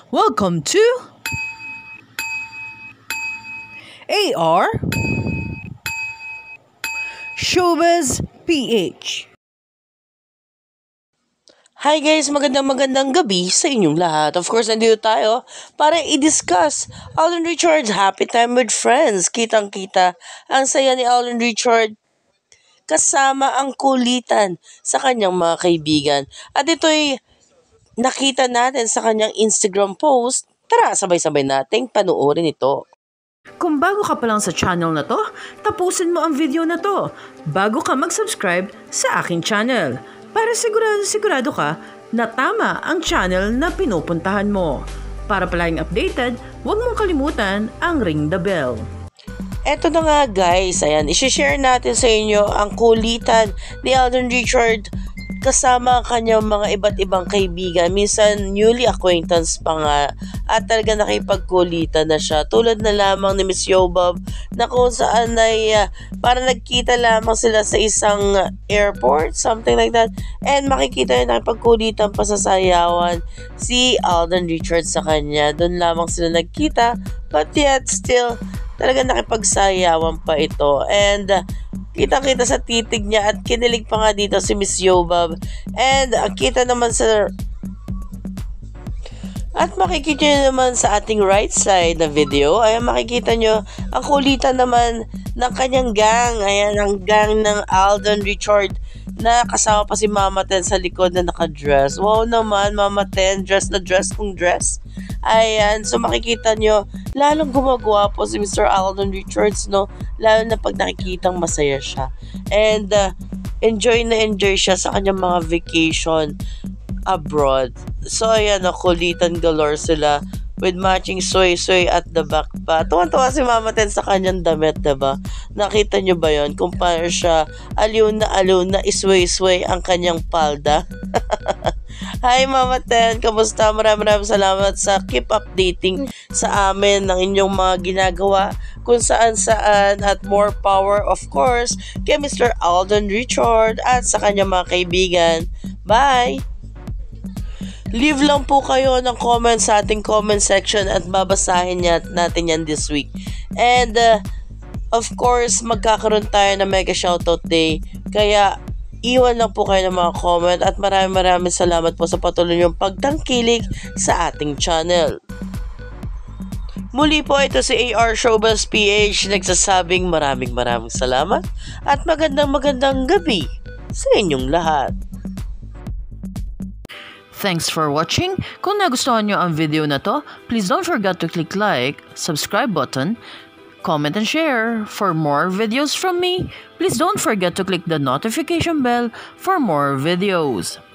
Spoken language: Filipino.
Welcome to AR Showbiz PH. Hi guys, magandang gabi sa inyong lahat. Of course, nandito tayo para i-discuss Alden Richards' Happy Time with Friends. Kitang-kita ang saya ni Alden Richards kasama ang kulitan sa kanyang mga kaibigan. At ito'y nakita natin sa kanyang Instagram post. Tara, sabay-sabay nating panuorin ito. Kung bago ka pa lang sa channel na to, tapusin mo ang video na to bago ka mag-subscribe sa aking channel para sigurado ka na tama ang channel na pinupuntahan mo. Para palaging updated, huwag mong kalimutan ang ring the bell. Eto na nga guys, ayan, isi-share natin sa inyo ang kulitan ni Alden Richards kasama ang kanyang mga iba't ibang kaibigan. Minsan newly acquaintance pa nga at talaga nakipagkulitan na siya. Tulad na lamang ni Miss Yobab na kung saan ay para nagkita lamang sila sa isang airport, something like that. And makikita yun nakipagkulitan pa sa sayawan si Alden Richards sa kanya. Doon lamang sila nagkita but yet still talaga nakipagsayawan pa ito. And kitang-kita sa titig niya at kinilig pa nga dito si Miss Yobab. And kita naman sa at makikita nyo naman sa ating right side na video, ayan makikita nyo ang kulitan naman ng kanyang gang. Ayan ang gang ng Alden Richards na kasama pa si Mama Ten sa likod na nakadress. Wow naman, Mama Ten, dress kung dress. Ayan, so makikita nyo, lalong gumagawa po si Mr. Alden Richards, no? Lalo na pag nakikitang masaya siya. And enjoy siya sa kanyang mga vacation abroad. So ayan, kulitan galore sila with matching soy at the back pa. Tuwan-tuwa si Mama Ten sa kanyang damit, diba? Nakita nyo ba yon? Kung paano siya aliw na isway ang kanyang palda. Hi Mama Ten, kamusta? Maraming salamat sa keep updating sa amin ng inyong mga ginagawa kung saan at more power of course kay Mr. Alden Richards at sa kanyang mga kaibigan. Bye! Leave lang po kayo ng comment sa ating comment section at babasahin natin yan this week. And of course, magkakaroon tayo ng mega shoutout day. Kaya iwan lang po kayo ng mga comment at maraming salamat po sa patuloy niyong pagtangkilik sa ating channel. Muli po ito si AR Showbiz PH nagsasabing maraming salamat at magandang gabi sa inyong lahat. Thanks for watching. Kung nagustuhan nyo ang video na to, please don't forget to click like, subscribe button, comment and share. For more videos from me, please don't forget to click the notification bell for more videos.